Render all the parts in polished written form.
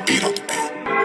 beat on the beat.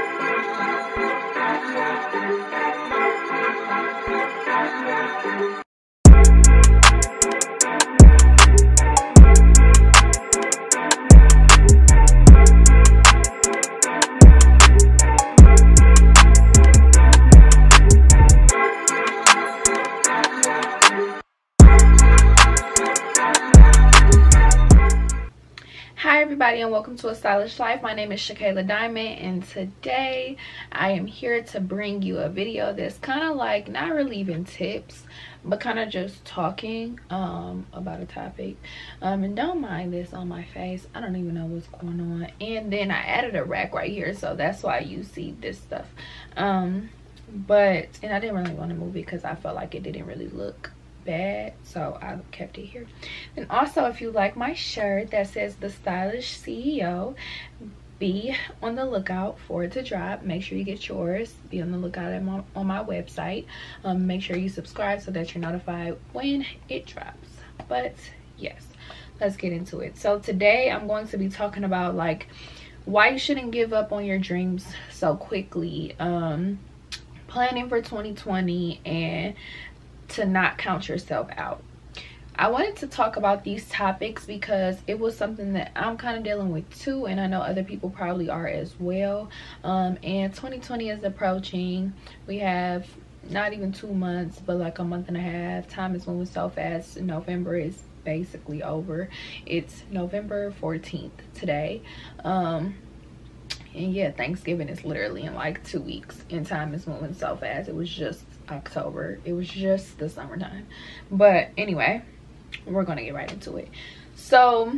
Hi everybody, and welcome to A Stylish Life. My name is ShaKayla Diamond, and today I am here to bring you a video that's kind of like not really even tips, but kind of just talking about a topic. And don't mind this on my face, I don't even know what's going on. And then I added a rack right here, so that's why you see this stuff. And I didn't really want to move it because I felt like it didn't really look bad, so I kept it here. And also, if you like my shirt that says The Stylish CEO, be on the lookout for it to drop. Make sure you get yours. Be on the lookout on my website. Make sure you subscribe so that you're notified when it drops. But yes, let's get into it. So today I'm going to be talking about like why you shouldn't give up on your dreams so quickly, planning for 2020, and to not count yourself out. I wanted to talk about these topics because it was something that I'm kind of dealing with too, and I know other people probably are as well. And 2020 is approaching. We have not even 2 months, but like a month and a half. Time is moving so fast. November is basically over. It's November 14th today. And yeah, Thanksgiving is literally in like 2 weeks, and time is moving so fast. It was just October. It was just the summertime. But anyway, we're gonna get right into it. So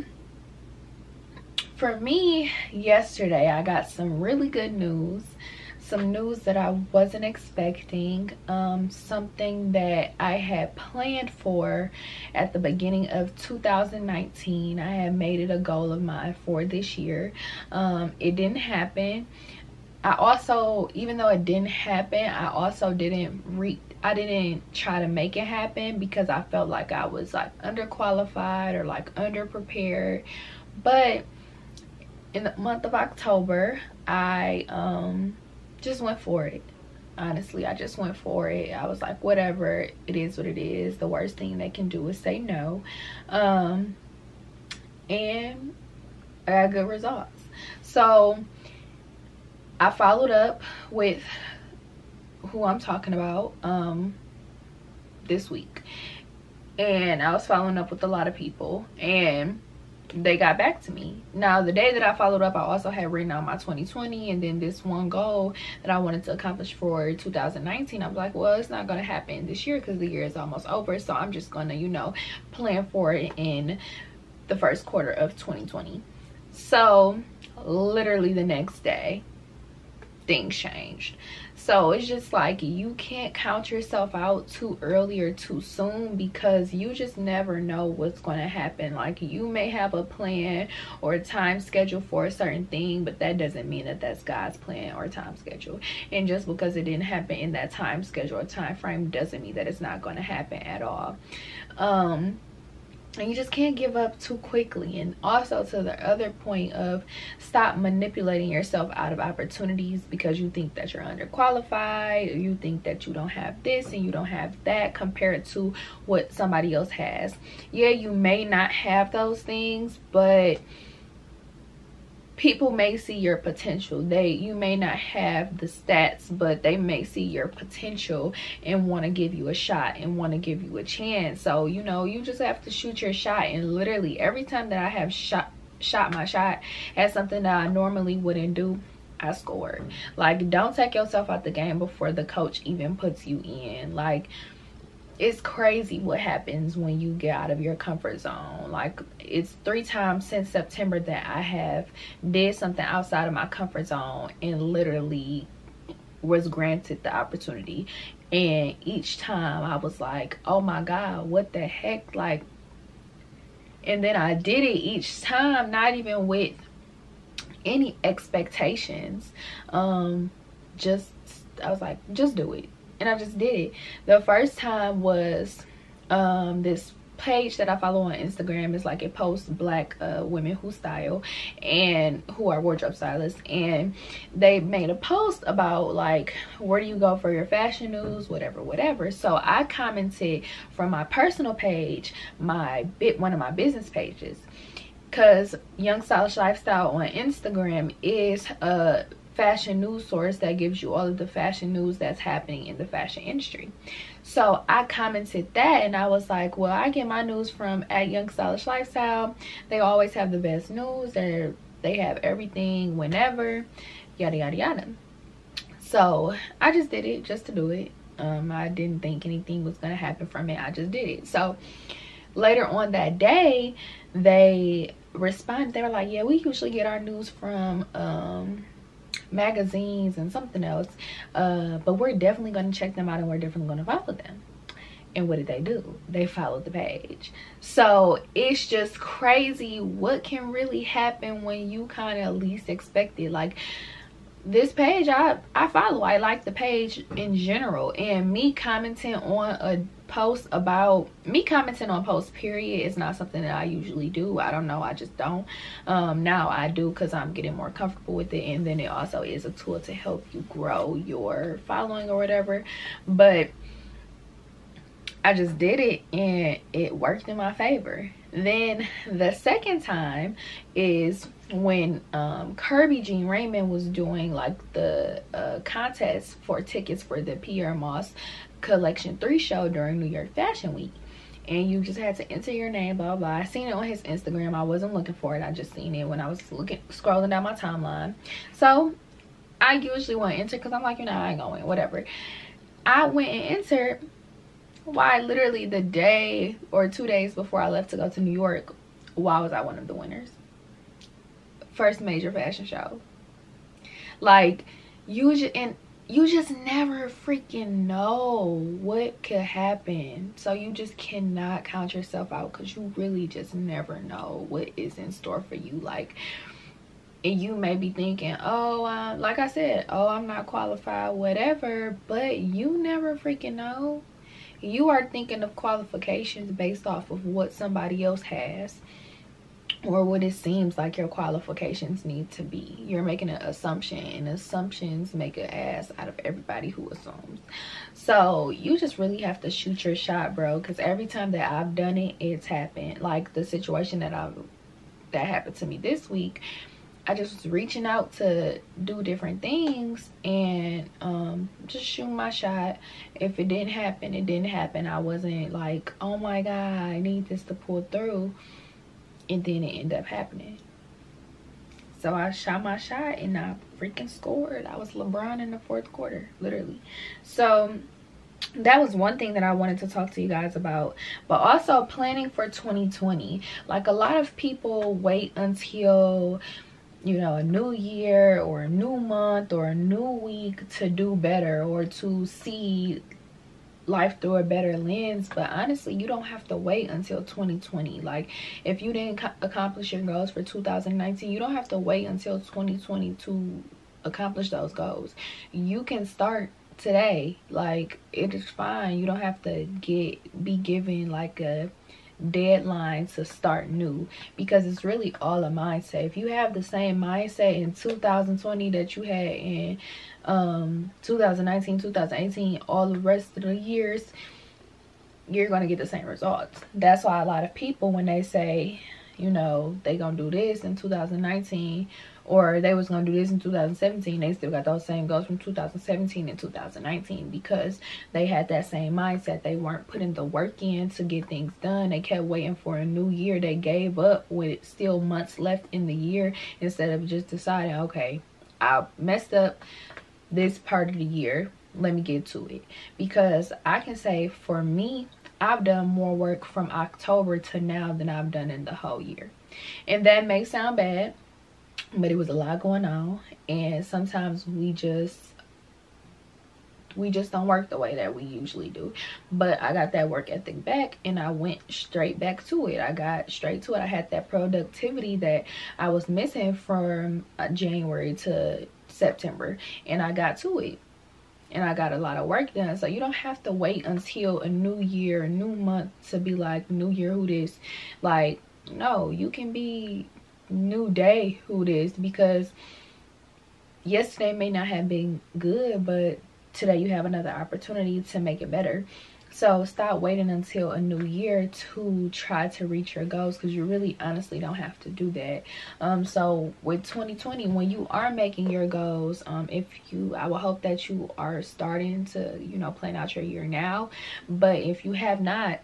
for me, yesterday I got some really good news, some news that I wasn't expecting, something that I had planned for at the beginning of 2019. I had made it a goal of mine for this year. It didn't happen. I also, even though it didn't happen, I also didn't try to make it happen because I felt like I was like underqualified or like underprepared. But in the month of October, I just went for it. Honestly, I just went for it. I was like, whatever, it is what it is. The worst thing they can do is say no. And I got good results. So I followed up with who I'm talking about this week, and I was following up with a lot of people, and they got back to me. Now, the day that I followed up, I also had written out my 2020 and then this one goal that I wanted to accomplish for 2019. I was like, well, it's not going to happen this year because the year is almost over, so I'm just going to, you know, plan for it in the first quarter of 2020. So literally the next day, things changed. So it's just like, you can't count yourself out too early or too soon, because you just never know what's going to happen. Like, you may have a plan or a time schedule for a certain thing, but that doesn't mean that that's God's plan or time schedule. And just because it didn't happen in that time schedule or time frame doesn't mean that it's not going to happen at all. And you just can't give up too quickly. And also, to the other point of, stop manipulating yourself out of opportunities because you think that you're underqualified, or you think that you don't have this and you don't have that compared to what somebody else has. Yeah, you may not have those things, but people may see your potential. You may not have the stats, but they may see your potential and want to give you a shot and want to give you a chance. So, you know, you just have to shoot your shot. And literally every time that I have shot my shot at something that I normally wouldn't do, I scored. Like, don't take yourself out the game before the coach even puts you in. Like, it's crazy what happens when you get out of your comfort zone. Like, it's 3 times since September that I have did something outside of my comfort zone and literally was granted the opportunity. And each time I was like, oh my God, what the heck? Like, and then I did it each time, not even with any expectations. I was like, just do it. And I just did it. The first time was this page that I follow on Instagram is like, it posts black women who style and who are wardrobe stylists, and they made a post about like, where do you go for your fashion news, whatever. So I commented from my personal page, one of my business pages, because Young Stylish Lifestyle on Instagram is a fashion news source that gives you all of the fashion news that's happening in the fashion industry. So I commented that, and I was like, well, I get my news from at Young Stylish Lifestyle. They always have the best news. They have everything whenever, yada yada yada. So I just did it just to do it. I didn't think anything was gonna happen from it. I just did it. So later on that day, they responded. They were like, yeah, we usually get our news from magazines and something else, but we're definitely going to check them out, and we're definitely going to follow them. And what did they do? They followed the page. So it's just crazy what can really happen when you kind of least expect it. Like, this page I follow, I like the page in general, and me commenting on a post about posts period is not something that I usually do. I don't know, I just don't. Now I do because I'm getting more comfortable with it, and then it also is a tool to help you grow your following or whatever. But I just did it and it worked in my favor. Then the second time is when Kirby Jean Raymond was doing like the contest for tickets for the Pierre Moss Collection 3 show during New York Fashion Week. And you just had to enter your name, blah blah. I seen it on his Instagram. I wasn't looking for it, I just seen it when I was scrolling down my timeline. So I usually want to enter because I'm like, you know, I ain't going, whatever. I went and entered. Why, literally the day or 2 days before I left to go to New York, why was I one of the winners? First major fashion show. Like, you just never freaking know what could happen. So you just cannot count yourself out, because you really just never know what is in store for you. Like, and you may be thinking, oh, like I said, oh, I'm not qualified, whatever, but you never freaking know. You are thinking of qualifications based off of what somebody else has, or what it seems like your qualifications need to be. You're making an assumption, and assumptions make an ass out of everybody who assumes. So you just really have to shoot your shot, bro, because every time that I've done it, it's happened. Like the situation that happened to me this week, I just was reaching out to do different things and just shoot my shot. If it didn't happen, it didn't happen. I wasn't like, oh my god, I need this to pull through. And then it ended up happening. So I shot my shot and I freaking scored. I was LeBron in the 4th quarter, literally. So that was one thing that I wanted to talk to you guys about. But also planning for 2020. Like, a lot of people wait until, you know, a new year or a new month or a new week to do better, or to see life through a better lens. But honestly, you don't have to wait until 2020. Like, if you didn't accomplish your goals for 2019, you don't have to wait until 2020 to accomplish those goals. You can start today. Like, it is fine. You don't have to be given like a deadline to start new, because it's really all a mindset. If you have the same mindset in 2020 that you had in 2019, 2018, all the rest of the years, you're gonna get the same results. That's why a lot of people, when they say, you know, they gonna do this in 2019, or they was gonna do this in 2017, they still got those same goals from 2017 and 2019, because they had that same mindset. They weren't putting the work in to get things done. They kept waiting for a new year. They gave up with still months left in the year, instead of just deciding, okay, I messed up this part of the year, let me get to it. Because I can say, for me, I've done more work from October to now than I've done in the whole year. And that may sound bad, but it was a lot going on, and sometimes we just don't work the way that we usually do. But I got that work ethic back, and I went straight back to it. I got straight to it. I had that productivity that I was missing from January to September, and I got to it. and I got a lot of work done. So you don't have to wait until a new year, a new month to be like, new year, who this? Like, no, you can be new day, who this? Because yesterday may not have been good, but today you have another opportunity to make it better. So stop waiting until a new year to try to reach your goals, because you really honestly don't have to do that. So with 2020, when you are making your goals, I will hope that you are starting to, you know, plan out your year now. But if you have not,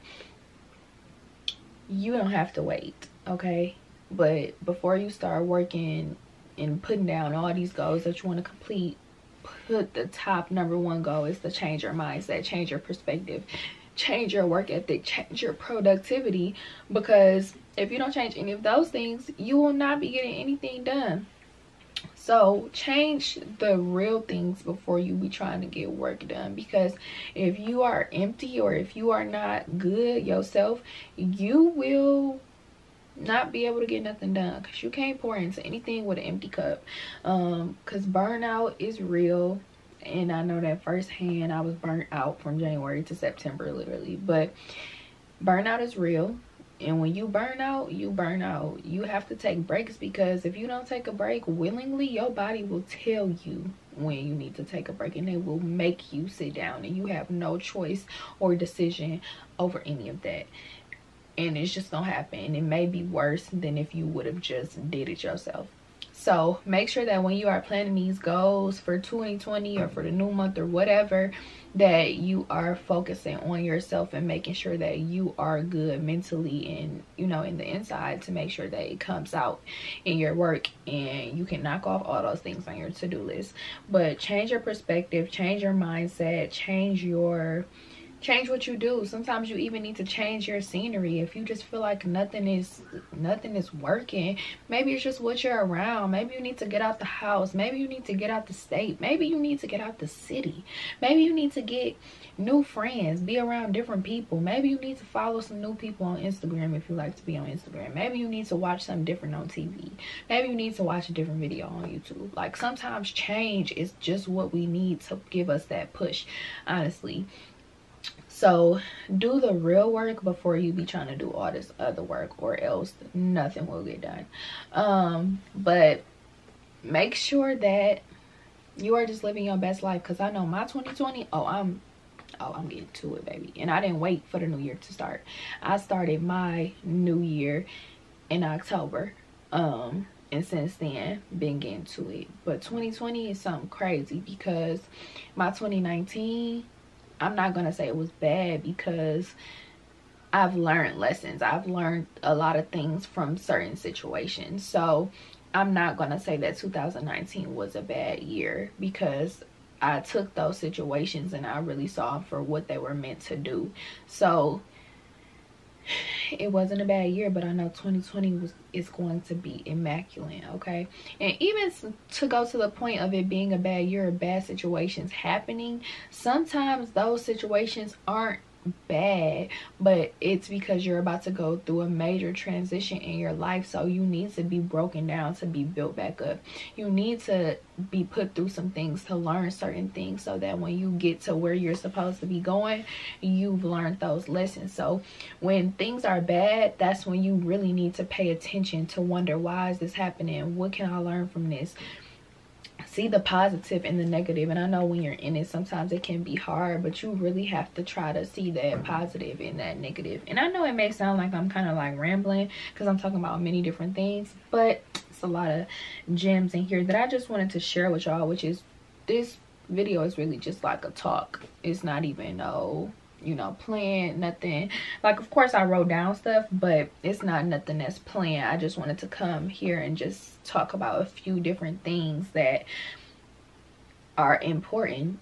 you don't have to wait, okay? But before you start working and putting down all these goals that you want to complete, put the top #1 goal is to change your mindset, change your perspective, change your work ethic, change your productivity. Because if you don't change any of those things, you will not be getting anything done. So change the real things before you be trying to get work done. Because if you are empty, or if you are not good yourself, you will not be able to get nothing done, because you can't pour into anything with an empty cup. Because burnout is real, and I know that firsthand. I was burnt out from January to September, literally. But burnout is real, and when you burn out, you burn out. You have to take breaks, because if you don't take a break willingly, your body will tell you when you need to take a break, and they will make you sit down, and you have no choice or decision over any of that. And it's just gonna happen. It may be worse than if you would have just did it yourself. So make sure that when you are planning these goals for 2020 or for the new month or whatever, that you are focusing on yourself and making sure that you are good mentally and, you know, in the inside, to make sure that it comes out in your work and you can knock off all those things on your to-do list. But change your perspective, change your mindset, change what you do. Sometimes you even need to change your scenery. If you just feel like nothing is working, maybe it's just what you're around. Maybe you need to get out the house. Maybe you need to get out the state. Maybe you need to get out the city. Maybe you need to get new friends, be around different people. Maybe you need to follow some new people on Instagram if you like to be on Instagram. Maybe you need to watch something different on TV. Maybe you need to watch a different video on YouTube. Like, sometimes change is just what we need to give us that push, honestly. So do the real work before you be trying to do all this other work, or else nothing will get done. But make sure that you are just living your best life. Because I know my 2020, I'm getting to it, baby. And I didn't wait for the new year to start. I started my new year in October. And since then been getting to it. But 2020 is something crazy, because my 2019, I'm not gonna say it was bad, because I've learned lessons. I've learned a lot of things from certain situations. So I'm not gonna say that 2019 was a bad year, because I took those situations and I really saw them for what they were meant to do. So it wasn't a bad year, but I know 2020 is going to be immaculate, okay? And even to go to the point of it being a bad year, or bad situations happening, sometimes those situations aren't bad, but it's because you're about to go through a major transition in your life. So you need to be broken down to be built back up. You need to be put through some things to learn certain things, so that when you get to where you're supposed to be going, you've learned those lessons. So when things are bad, that's when you really need to pay attention to wonder, why is this happening? What can I learn from this? See the positive and the negative. And I know when you're in it, sometimes it can be hard, but you really have to try to see that positive and that negative. And I know it may sound like I'm kind of like rambling, because I'm talking about many different things, but it's a lot of gems in here that I just wanted to share with y'all, which is, this video is really just like a talk. It's not even no, you know, plan, nothing. Like, of course I wrote down stuff, but it's not nothing that's planned. I just wanted to come here and just talk about a few different things that are important.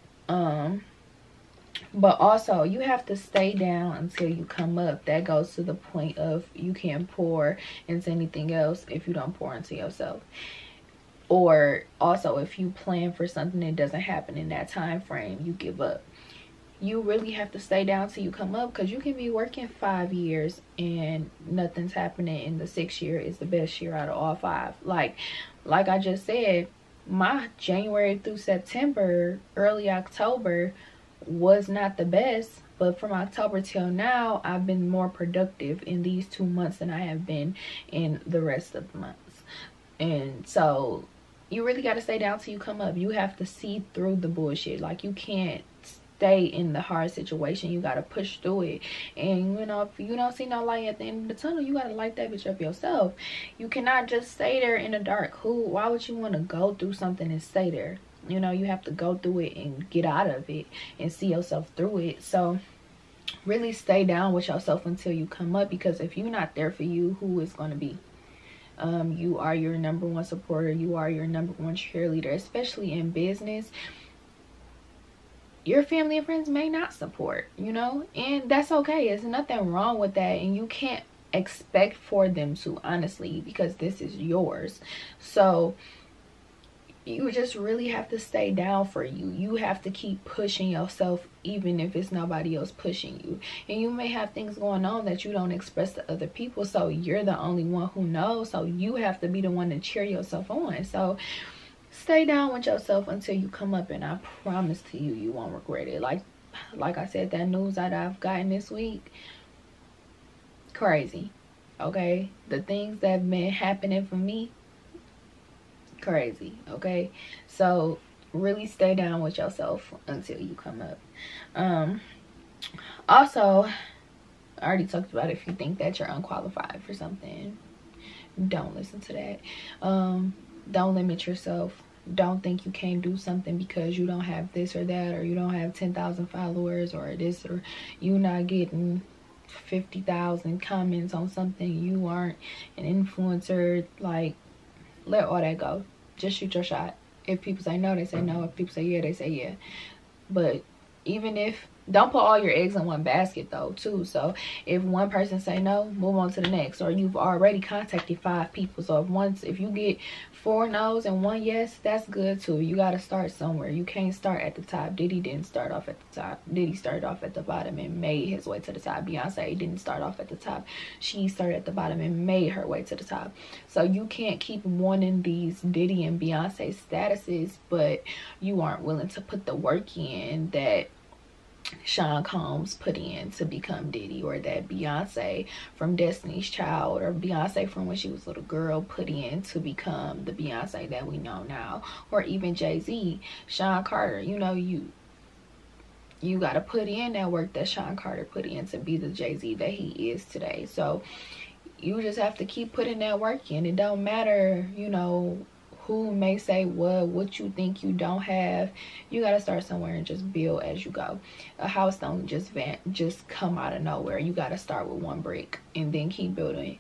But also, you have to stay down until you come up. That goes to the point of, you can't pour into anything else if you don't pour into yourself. Or also, if you plan for something that doesn't happen in that time frame, you give up. You really have to stay down till you come up, because you can be working 5 years and nothing's happening, and the 6th year is the best year out of all 5. Like I just said, my January through September, early October was not the best, but from October till now, I've been more productive in these 2 months than I have been in the rest of the months. And so you really got to stay down till you come up. You have to see through the bullshit. Like, you can't stay in the hard situation. You got to push through it. And you know, if you don't see no light at the end of the tunnel, you got to light that bitch up yourself. You cannot just stay there in the dark. Why would you want to go through something and stay there? You know, you have to go through it and get out of it and see yourself through it. So really stay down with yourself until you come up, because if you're not there for you, who is going to be? You are your number one supporter. You are your number one cheerleader, especially in business. Your family and friends may not support, you know, and that's okay. There's nothing wrong with that, and you can't expect for them to, honestly, because this is yours. So you just really have to stay down for you. You have to keep pushing yourself, even if it's nobody else pushing you. And you may have things going on that you don't express to other people, so you're the only one who knows. So you have to be the one to cheer yourself on. So stay down with yourself until you come up, and I promise to you, you won't regret it. Like I said, that news that I've gotten this week, crazy. Okay, the things that have been happening for me, crazy. Okay, so really stay down with yourself until you come up. Also, I already talked about, if you think that you're unqualified for something, don't listen to that. Don't limit yourself. Don't think you can't do something because you don't have this or that, or you don't have 10,000 followers, or this, or you not getting 50,000 comments on something. You aren't an influencer. Like, let all that go. Just shoot your shot. If people say no, they say no. If people say yeah, they say yeah. But even if, don't put all your eggs in one basket though too. So if one person say no, move on to the next. Or you've already contacted 5 people, so if you get 4 no's and 1 yes, that's good too. You got to start somewhere. You can't start at the top. Diddy didn't start off at the top. Diddy started off at the bottom and made his way to the top. Beyonce didn't start off at the top. She started at the bottom and made her way to the top. So you can't keep wanting these Diddy and Beyonce statuses, but you aren't willing to put the work in that Sean Combs put in to become Diddy, or that Beyonce from Destiny's Child, or Beyonce from when she was a little girl, put in to become the Beyonce that we know now. Or even Jay-Z, Sean Carter, you know, you got to put in that work that Sean Carter put in to be the Jay-Z that he is today. So you just have to keep putting that work in. It don't matter, you know, who may say what you think you don't have. You got to start somewhere and just build as you go. A house don't just come out of nowhere. You got to start with 1 brick and then keep building,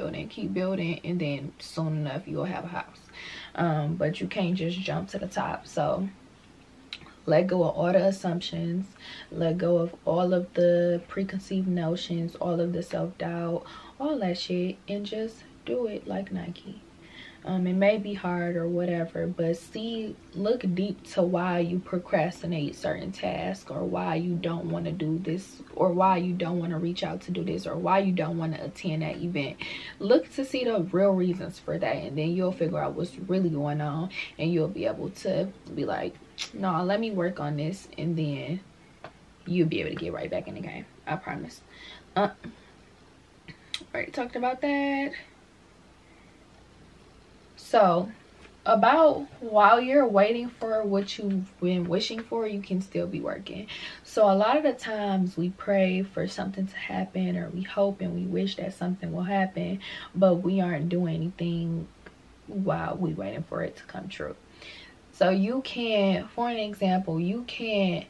and then soon enough you'll have a house. But you can't just jump to the top. So let go of all the assumptions, let go of all of the preconceived notions, all of the self-doubt, all that shit, and just do it like Nike. It may be hard or whatever, but look deep to why you procrastinate certain tasks, or why you don't want to do this, or why you don't want to reach out to do this, or why you don't want to attend that event. Look to see the real reasons for that, and then you'll figure out what's really going on, and you'll be able to be like, no, let me work on this, and then you'll be able to get right back in the game. I promise. Already talked about that. So about while you're waiting for what you've been wishing for, you can still be working. So a lot of the times we pray for something to happen, or we hope and we wish that something will happen, but we aren't doing anything while we waiting for it to come true. So you can't, for an example, you can't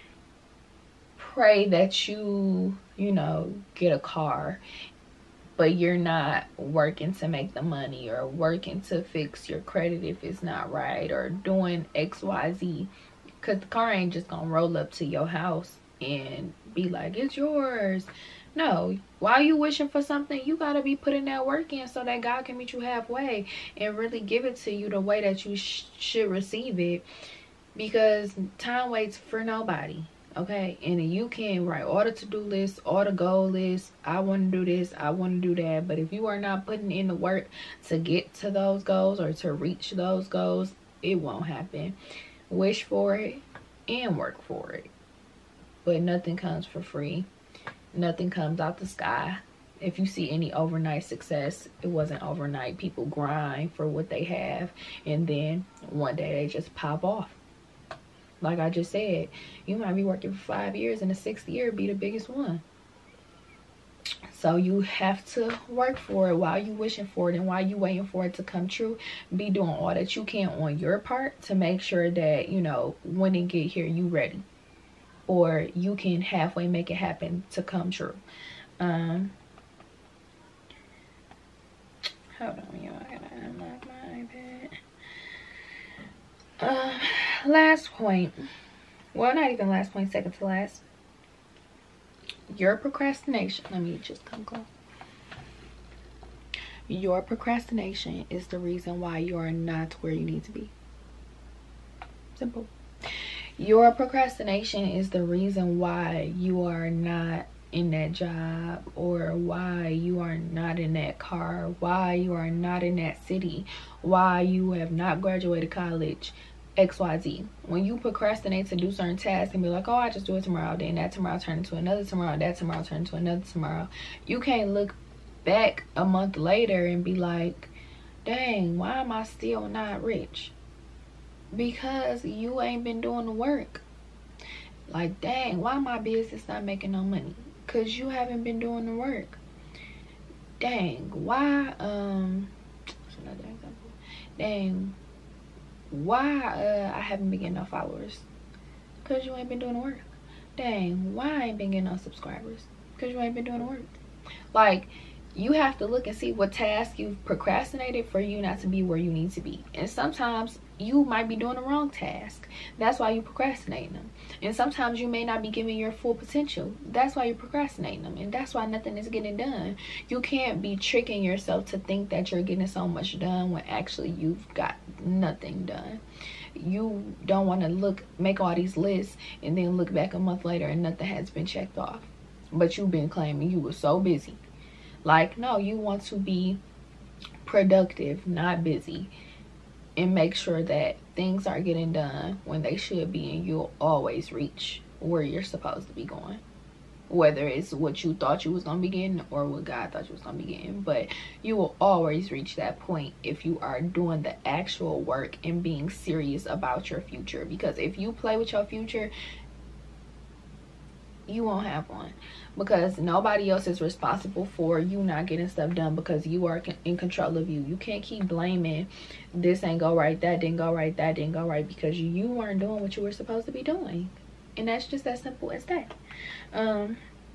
pray that you know, get a car, but you're not working to make the money, or working to fix your credit if it's not right, or doing XYZ, because the car ain't just gonna roll up to your house and be like, it's yours. No, while you wishing for something, you gotta be putting that work in so that God can meet you halfway and really give it to you the way that you should receive it, because time waits for nobody. Okay, and you can write all the to-do lists, all the goal lists. I want to do this, I want to do that. But if you are not putting in the work to get to those goals, or to reach those goals, it won't happen. Wish for it and work for it, but nothing comes for free. Nothing comes out the sky. If you see any overnight success, it wasn't overnight. People grind for what they have, and then one day they just pop off. Like I just said, you might be working for 5 years and the 6th year be the biggest one. So you have to work for it while you wishing for it, and while you waiting for it to come true, be doing all that you can on your part to make sure that, you know, when it get here, you ready, or you can halfway make it happen to come true. Hold on, y'all, I gotta unlock my iPad. Last point, well, not even last point, second to last. Your procrastination, let me just come close. Your procrastination is the reason why you are not where you need to be. Simple. Your procrastination is the reason why you are not in that job, or why you are not in that car, why you are not in that city, why you have not graduated college, XYZ. When you procrastinate to do certain tasks and be like, oh, I just do it tomorrow, then that tomorrow turn into another tomorrow, that tomorrow turn into another tomorrow, you can't look back a month later and be like, dang, why am I still not rich? Because you ain't been doing the work. Like, dang, why my business not making no money? Because you haven't been doing the work. Dang, why what's another example? Dang, why I haven't been getting no followers? Because you ain't been doing the work. Dang, why I ain't been getting no subscribers? Because you ain't been doing the work. Like, you have to look and see what task you've procrastinated for you not to be where you need to be. And sometimes you might be doing the wrong task. That's why you procrastinating them. And sometimes you may not be giving your full potential. That's why you're procrastinating them. And that's why nothing is getting done. You can't be tricking yourself to think that you're getting so much done when actually you've got nothing done. You don't want to make all these lists and then look back a month later and nothing has been checked off. But you've been claiming you were so busy. Like, no, you want to be productive, not busy, and make sure that things are getting done when they should be, and you'll always reach where you're supposed to be going, whether it's what you thought you was gonna be getting or what God thought you was gonna be getting. But you will always reach that point if you are doing the actual work and being serious about your future. Because if you play with your future, you won't have one, because nobody else is responsible for you not getting stuff done, because you are in control of you. You can't keep blaming this ain't go right, that didn't go right, that didn't go right, because you weren't doing what you were supposed to be doing. And that's just as simple as that. And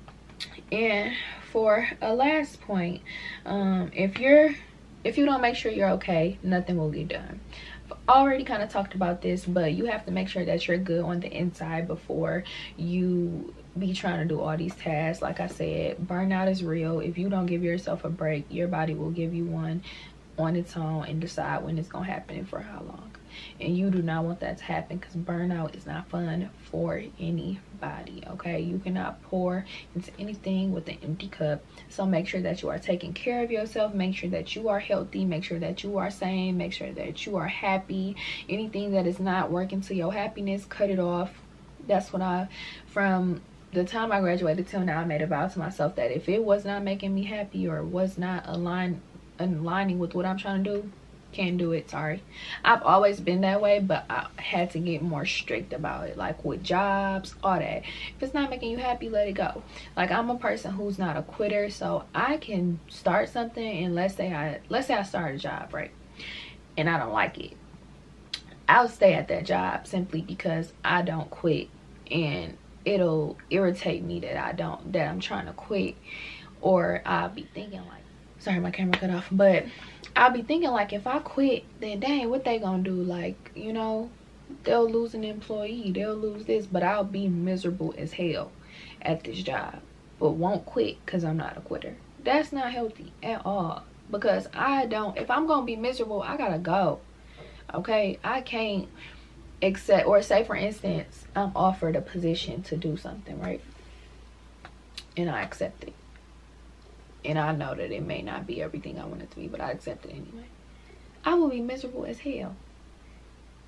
for a last point, if you don't make sure you're okay, nothing will get done. I've already kind of talked about this, but you have to make sure that you're good on the inside before you be trying to do all these tasks. Like I said, burnout is real. If you don't give yourself a break, your body will give you one on its own and decide when it's gonna happen and for how long. And you do not want that to happen, because burnout is not fun for anybody. Okay, you cannot pour into anything with an empty cup. So make sure that you are taking care of yourself. Make sure that you are healthy. Make sure that you are sane. Make sure that you are happy. Anything that is not working to your happiness, cut it off. That's what from the time I graduated till now, I made a vow to myself that if it was not making me happy or was not aligning with what I'm trying to do, can't do it. Sorry. I've always been that way, but I had to get more strict about it, like with jobs, all that. If it's not making you happy, let it go. Like, I'm a person who's not a quitter, so I can start something, and let's say I start a job, right, and I don't like it, I'll stay at that job simply because I don't quit, and it'll irritate me that I'm trying to quit. Or I'll be thinking like, sorry, my camera cut off, but I'll be thinking like, if I quit, then dang, what they gonna do? Like, you know, they'll lose an employee, they'll lose this, but I'll be miserable as hell at this job, but won't quit because I'm not a quitter. That's not healthy at all, because if I'm gonna be miserable, I gotta go. Okay, I can't accept, or say for instance, I'm offered a position to do something, right, and I accept it, and I know that it may not be everything I want it to be, but I accept it anyway. I will be miserable as hell.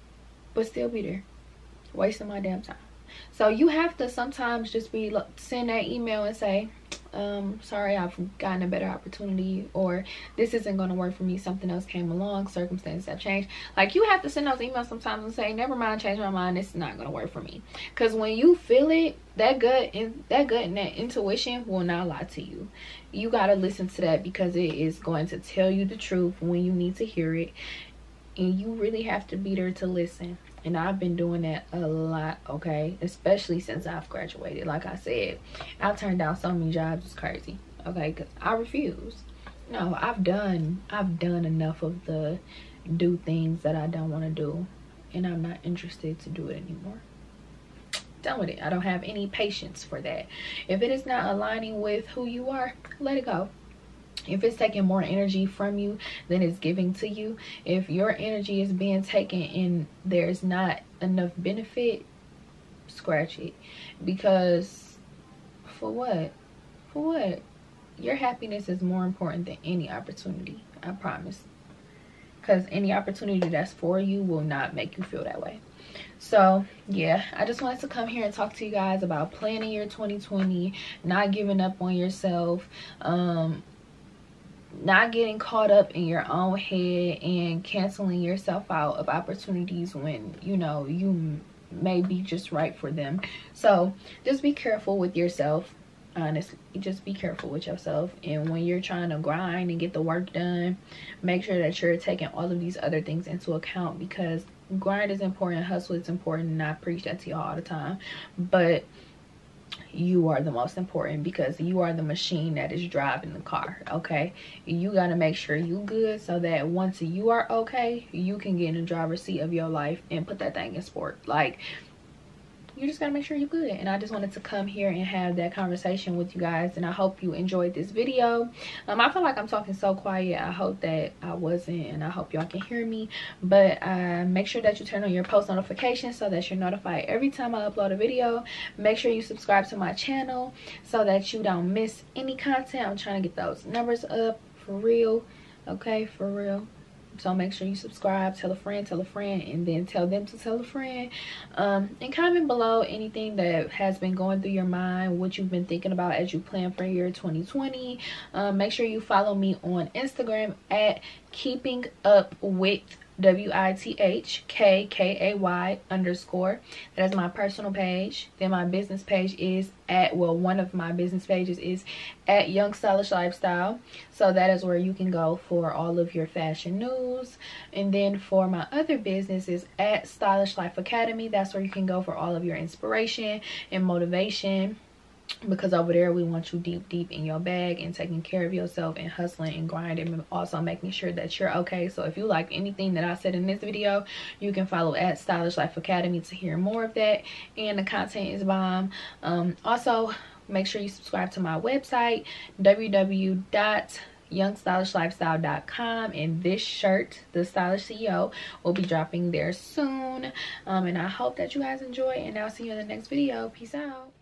but still be there wasting my damn time. So you have to sometimes just be send that email and say, sorry, I've gotten a better opportunity, or this isn't going to work for me, something else came along, circumstances have changed. Like, you have to send those emails sometimes and say, never mind, change my mind, this is not going to work for me. Because when you feel it, that gut and that intuition will not lie to you. You got to listen to that, because it is going to tell you the truth when you need to hear it, and you really have to be there to listen. And I've been doing that a lot, okay? Especially since I've graduated. Like I said, I've turned down so many jobs, it's crazy, okay? Because I refuse. No, I've done enough of the do things that I don't want to do, and I'm not interested to do it anymore. Done with it. I don't have any patience for that. If it is not aligning with who you are, let it go. If it's taking more energy from you than it's giving to you, if your energy is being taken and there's not enough benefit, scratch it. Because for what? For what? Your happiness is more important than any opportunity, I promise. Because any opportunity that's for you will not make you feel that way. So yeah, I just wanted to come here and talk to you guys about planning your 2020, not giving up on yourself, not getting caught up in your own head and canceling yourself out of opportunities when you know you may be just right for them. So just be careful with yourself. Honestly, just be careful with yourself, and when you're trying to grind and get the work done, make sure that you're taking all of these other things into account, because grind is important, hustle is important, and I preach that to y'all all the time, but you are the most important, because you are the machine that is driving the car, okay? You got to make sure you good, so that once you are okay, you can get in the driver's seat of your life and put that thing in sport. Like, you just gotta make sure you're good. And I just wanted to come here and have that conversation with you guys, and I hope you enjoyed this video. I feel like I'm talking so quiet. I hope that I wasn't, and I hope y'all can hear me. But make sure that you turn on your post notifications so that you're notified every time I upload a video. Make sure you subscribe to my channel so that you don't miss any content. I'm trying to get those numbers up for real, okay? For real. So make sure you subscribe, tell a friend, and then tell them to tell a friend. And comment below anything that has been going through your mind, what you've been thinking about as you plan for your 2020. Make sure you follow me on Instagram at Keeping Up With WITHKKAY_. That is my personal page. Then my business page is at, well, one of my business pages is at Young Stylish Lifestyle. So that is where you can go for all of your fashion news. And then for my other business is at Stylish Life Academy. That's where you can go for all of your inspiration and motivation, because over there we want you deep in your bag and taking care of yourself and hustling and grinding, and also making sure that you're okay. So if you like anything that I said in this video, you can follow at Stylish Life Academy to hear more of that, and the content is bomb. Also make sure you subscribe to my website, www.youngstylishlifestyle.com, and this shirt, the Stylish CEO, will be dropping there soon. And I hope that you guys enjoy, and I'll see you in the next video. Peace out.